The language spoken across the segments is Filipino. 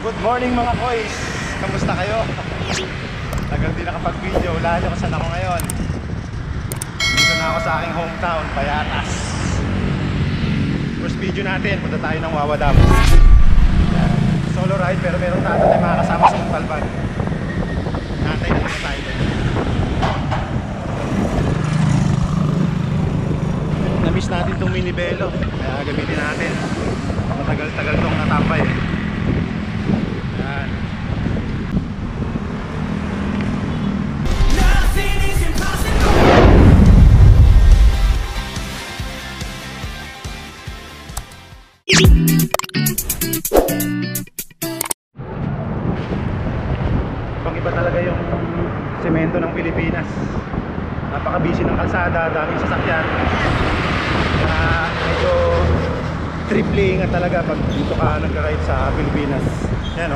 Good morning mga boys! Kamusta kayo? Tagal din nakapag-video, lalo ko saan ako ngayon. Dito na ako sa aking hometown, Payatas. First video natin, punta tayo ng Wawa Dam. Solo ride pero meron tayo mga kasama sa Montalban. Natay na muna tayo din. Na-miss natin itong mini velo, kaya gamitin natin. Matagal-tagal itong natapay. Ibang-iba talaga yung semento ng Pilipinas. Napaka-busy ng kalsada, daming sasakyan. Medyo tripling nga talaga pag dito ka nag-ride sa Pilipinas. Yan o.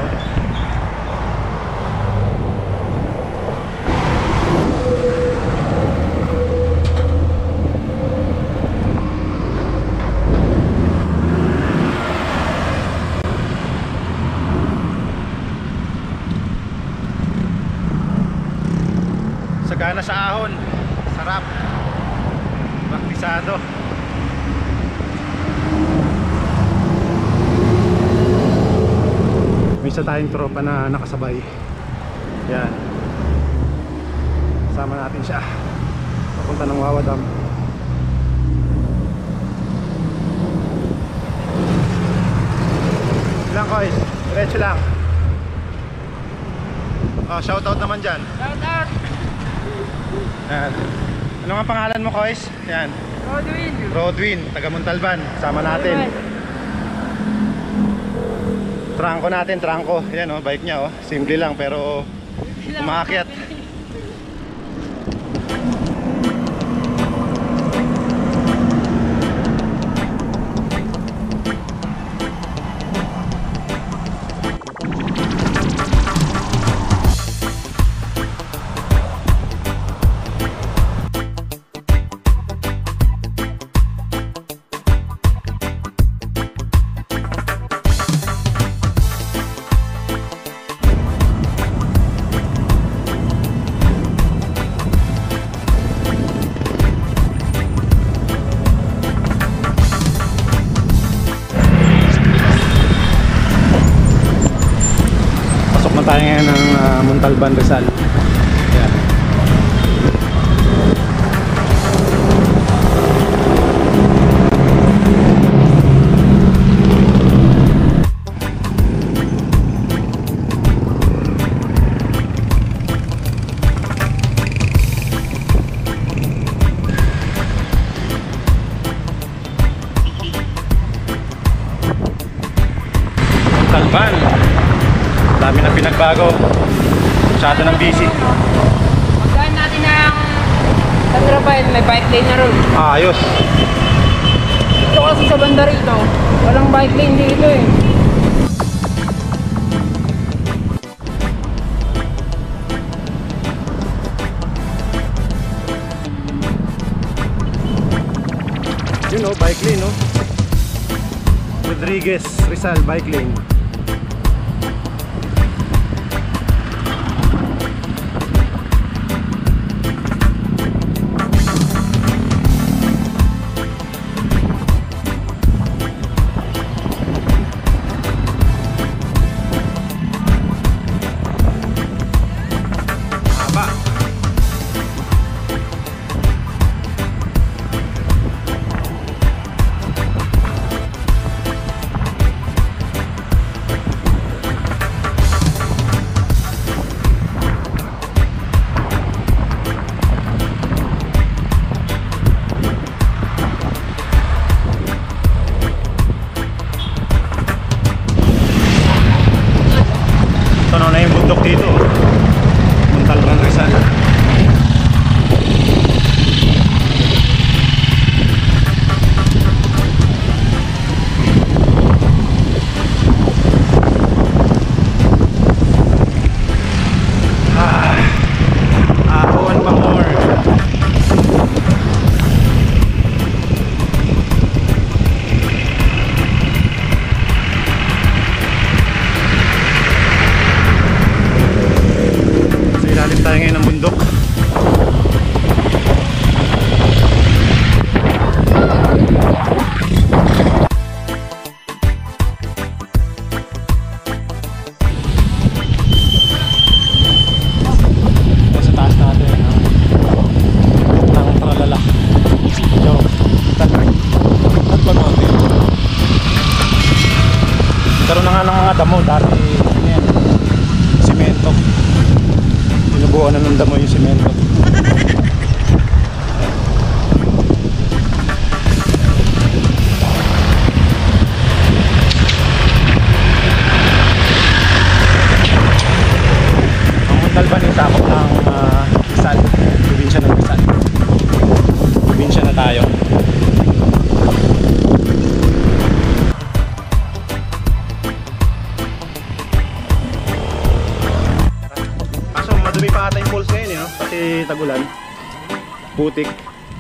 Sagana sa ahon, sarap, praktisado. May isa tayong tropa na nakasabay. Yan, kasama natin siya papunta ng Wawa Dam. Ilang kois, diretso lang. Oh, shoutout naman dyan. Shoutout. Yan. Ano nga pangalan mo, Kois? Yan. Rodwin. Rodwin, taga Montalban. Sama natin. Trangko natin, trangko. Yan oh, bike niya oh. Simple lang pero umaakyat. Tayo ngayon ng Montalban, Rizal. Ayan. Montalban, dami na pinagbago. Masyado ng busy. Magkaan natin ng San Rafael, may bike lane na ron. Ayos. Ito kasi sa banda rito, walang bike lane dito eh. Yun o, bike lane no. Rodriguez, Rizal, bike lane. Ito na yung bundok dito, Montalban, Rizal. One pa more. Nagkaroon na nga ng mga damo dati. Ano yan? Simento. Sinubukan na ng damo yung simento. Ang Montalban ay sakop ng Rizal. Probinsya ng Rizal. Probinsya na tayo. Kaso madumi pa ata yung falls ngayon eh, no? Kasi tagulan. Putik.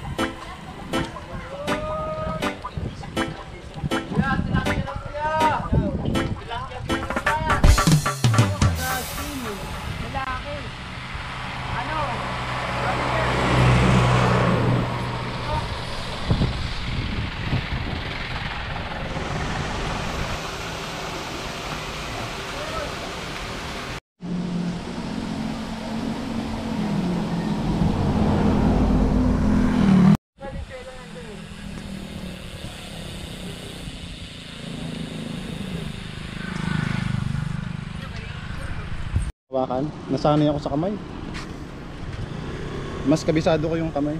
Hawakan. Nasanay ako sa kamay. Mas kabisado ko yung kamay.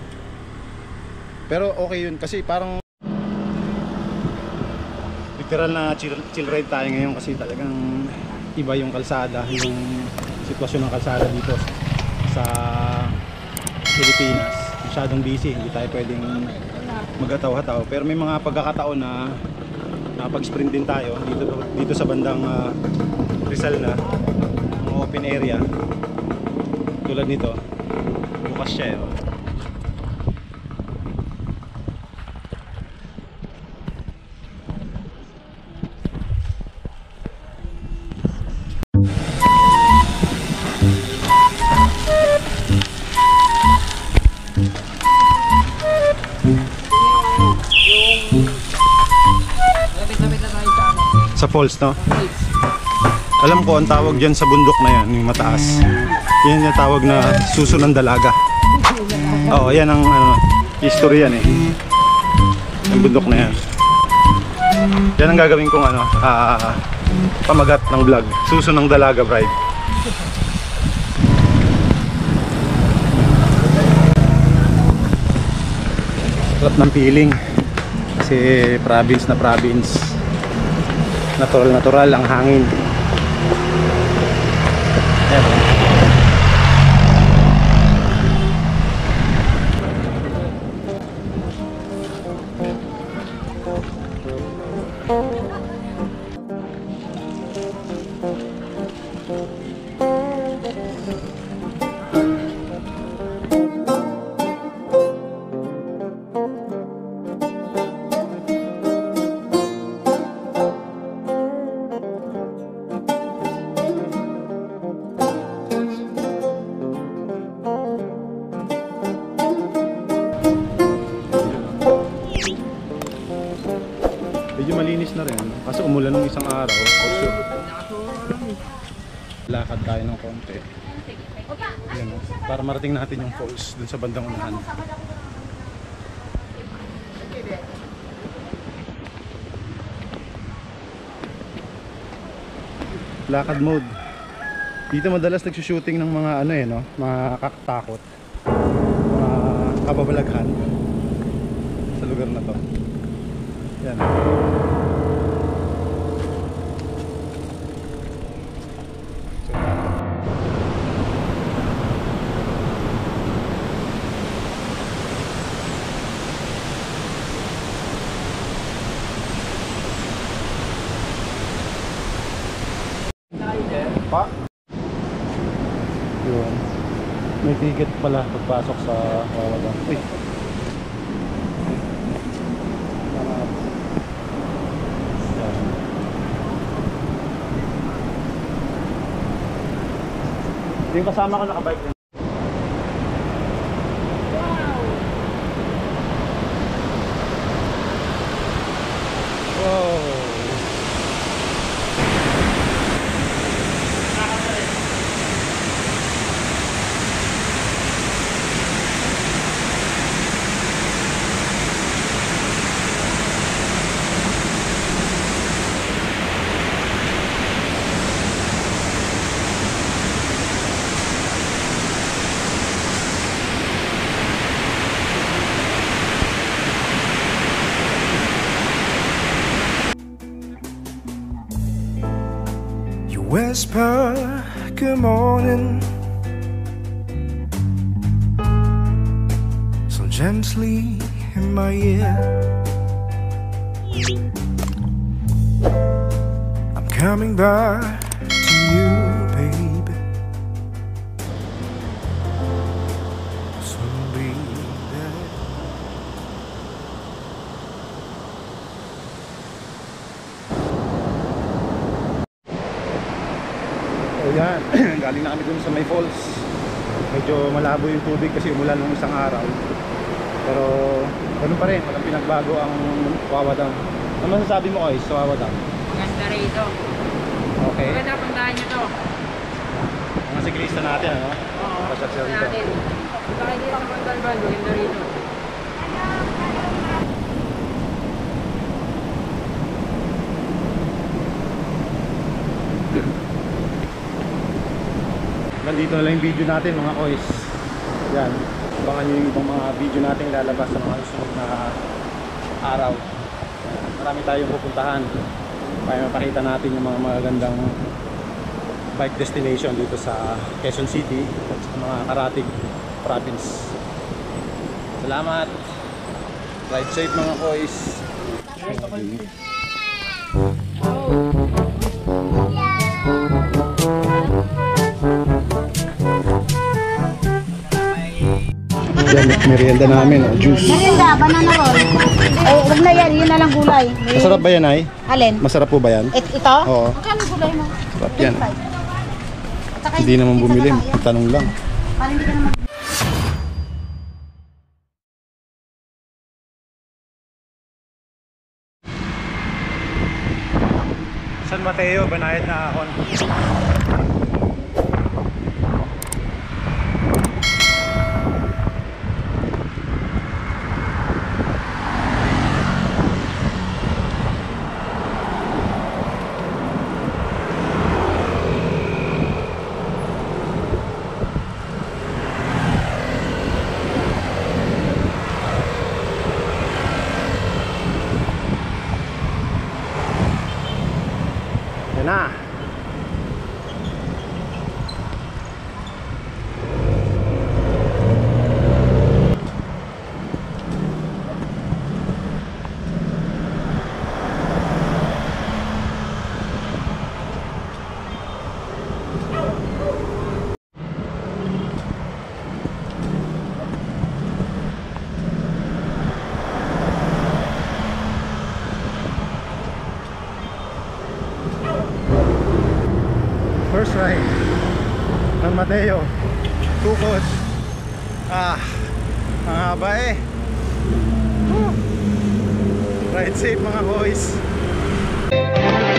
Pero okay yun kasi parang literal na chill ride tayo ngayon kasi talagang iba yung kalsada, yung sitwasyon ng kalsada dito sa Pilipinas. Masyadong busy, hindi tayo pwedeng magataw-hataw. Pero may mga pagkakataon na nakapag-sprint din tayo dito sa bandang Rizal na open area tulad nito, bukas siya eh. Lapit-lapit na tayo sa ano. Sa falls, no? Falls. Alam ko ang tawag dyan sa bundok na yan, yung mataas. Yan yung tawag na suso ng dalaga. Oo, yan ang history yan eh. Yung bundok na yan. Yan ang gagawin kong pamagat ng vlog. Suso ng dalaga bride. Sarap ng feeling. Kasi province na province. Natural ang hangin. Ayan. Medyo malinis na rin kasi umulan ng isang araw. Also, lakad tayo ng konti. Yan, para marating natin yung falls dun sa bandang unahan. Lakad mode. Dito madalas nagsushooting ng mga no, mga kakatakot, mga kababalaghan sa lugar na to. Yan. Pa? Yun. May ticket pala pagpasok sa Wawaga. Uy. Yung kasama ko nakabike din. Wow. Whisper good morning so gently in my ear. I'm coming back to you, baby. Soon be there. So yan, galing na kami dun sa may falls. Medyo malabo yung tubig kasi umulan nung isang araw. Pero ganun pa rin, walang pinagbago ang Wawa Dam. Ano masasabi mo, Oy, sa Wawa Dam? Maganda rito. Okay. Maganda puntahan nyo to. Mga siklista natin, ano? Oo. Pasasyal dito. Natin. Punta kayo dito sa Montalban. Maganda rito. Nandito na lang yung video natin, mga koys. Yan, abangan nyo yung ibang mga video natin lalabas sa mga susunod na araw. Marami tayong pupuntahan para mapakita natin yung mga magagandang bike destination dito sa Quezon City at sa mga karatig province. Salamat! Ride safe, mga koys! Yan, merienda namin, juice. Merinda, banana roll. Ay, wag na yan, yun na lang gulay. Masarap ba yan, ay? Alin? Masarap po ba yan? Ito? Oo. Magkano gulay mo? Sarap yan. 25. Saka Hindi naman isa bumili, na tayo. tanong lang. Parang hindi ka naman. San Mateo, Banayad na Ahon. Yan na. First ride San Mateo, Tukod. Ang haba eh. Ride safe, mga boys.